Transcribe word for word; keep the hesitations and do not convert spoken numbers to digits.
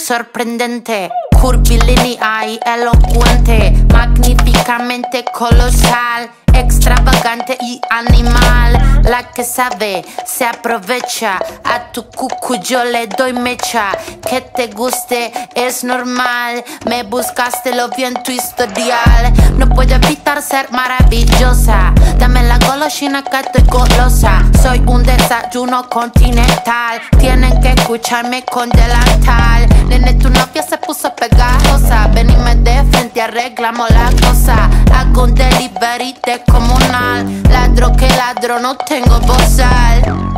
sorprendente, curvilínea y elocuente, magníficamente colosal, extravagante y animal. La que sabe se aprovecha, a tu cucu yo le doy mecha. Que te guste es normal, me buscaste, lo vi en tu historial. No puedo evitar ser maravillosa, dame la golosina que estoy golosa. Soy un desayuno continental, tienen que escucharme con delantal. Nene, tu novia se puso pegajosa, venime de frente, arreglamos la cosa. Hago un delivery descomunal, ladro que ladro, no tengo bozal.